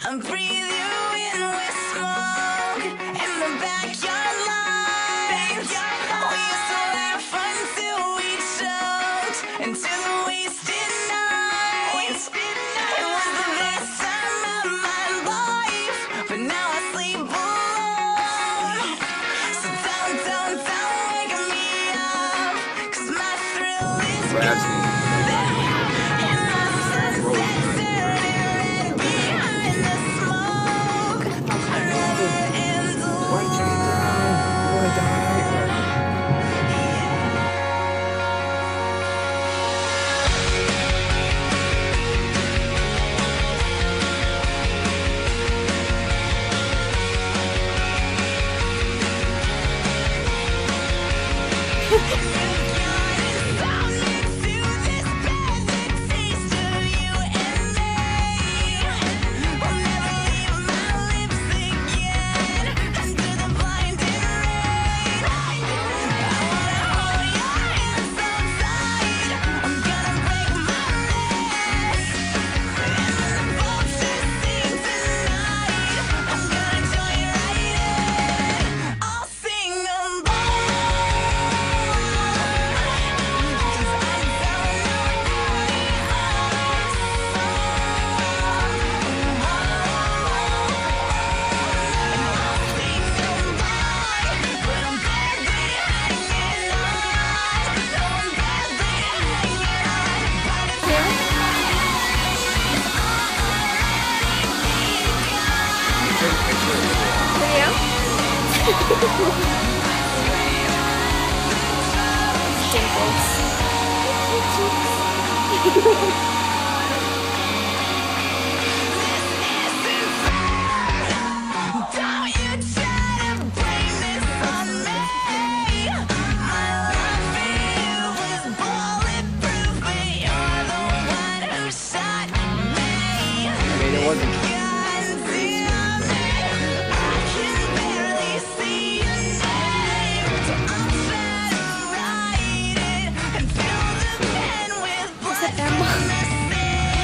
I breathe you in with smoke in the backyard lines. We used to laugh until we choked into the wasted nights. It was the best time of my life, but now I sleep alone. So don't wake me up, 'cause my thrill is gone. And my sunset's turning red behind the smoke. I'd rather end alone. Don't you try to blame this on me. My love for you was bulletproof, but you're the one who shot me. It wasn't. I can barely see your name, so I'll try to write it and fill the pen with blood from the sink.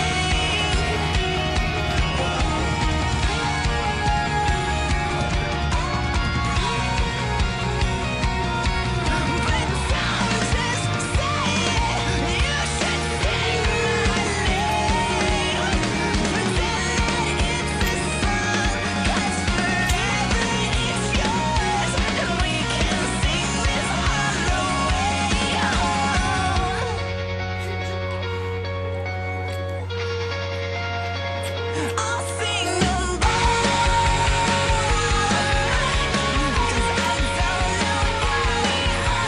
But don't just say it, you should sing my name. Pretend that it's a song, 'cause forever it's yours, and we can sing this on the way home. I'll sing them both, 'cause I don't know why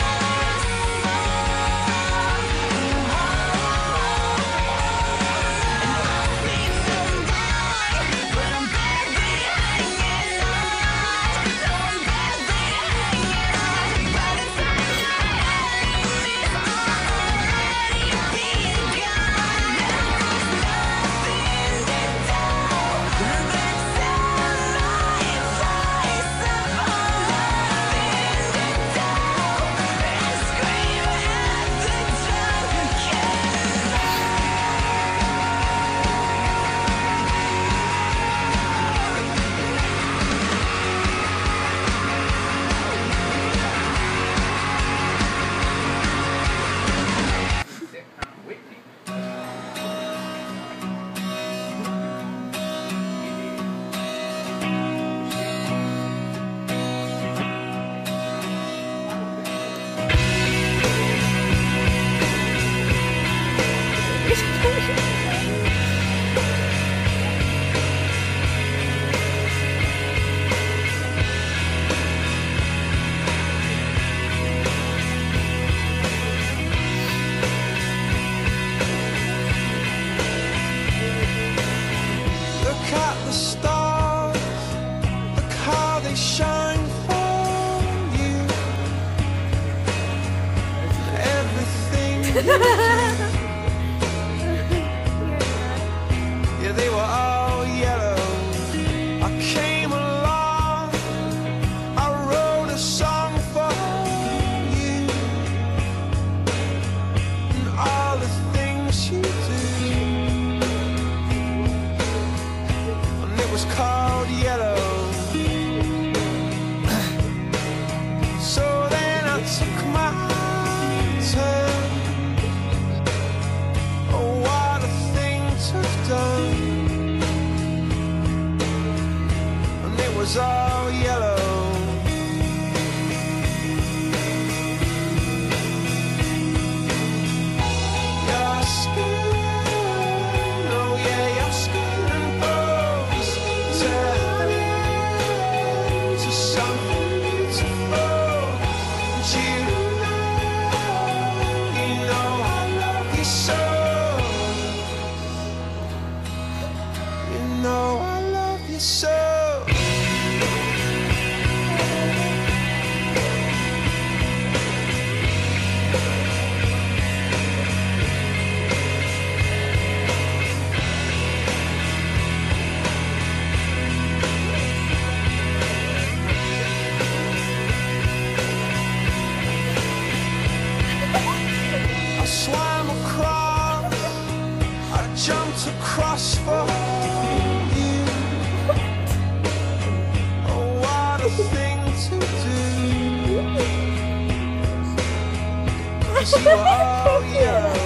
Look at the stars, look how they shine for you. Everything you do, yeah, they were all yellow. I came along, I wrote a song for you, and all the things you do. was called yellow. So then I took my turn. Oh, what a thing to have done. And it was all yellow. Your skin, oh yeah, your skin and bones turn into something beautiful. And you know I love you so. You know I love you so. I swam across, I jumped across for you. Oh, what a thing to do. 'Cause you were all yellow.